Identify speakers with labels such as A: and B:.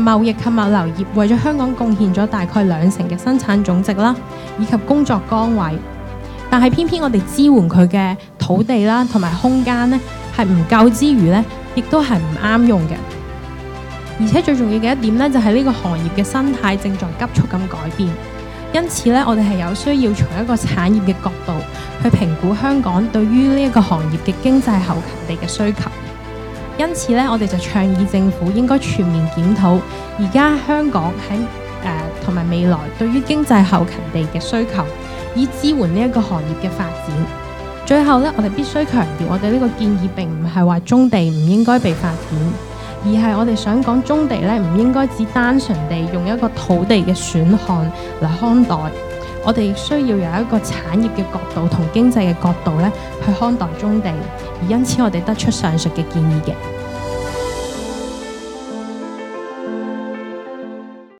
A: 貿易及物流業為咗香港貢獻咗大概2成嘅生產總值啦，以及工作崗位。但係偏偏我哋支援佢嘅土地啦同埋空間呢係唔夠之餘呢，亦都係唔啱用嘅。而且最重要嘅一點呢，就係呢個行業嘅生態正在急速咁改變。因此咧，我哋係有需要從一個產業嘅角度去評估香港對於呢一個行業嘅經濟後勤地嘅需求。因此咧，我哋就倡議政府應該全面檢討而家香港喺同埋未來對於經濟後勤地嘅需求，以支援呢一個行業嘅發展。最後咧，我哋必須強調，我哋呢個建議並唔係話棕地唔應該被發展，而係我哋想講棕地咧唔應該只單純地用一個土地嘅選項嚟看待，我哋需要有一個產業嘅角度同經濟嘅角度咧去看待棕地，而因此我哋得出上述嘅建議嘅。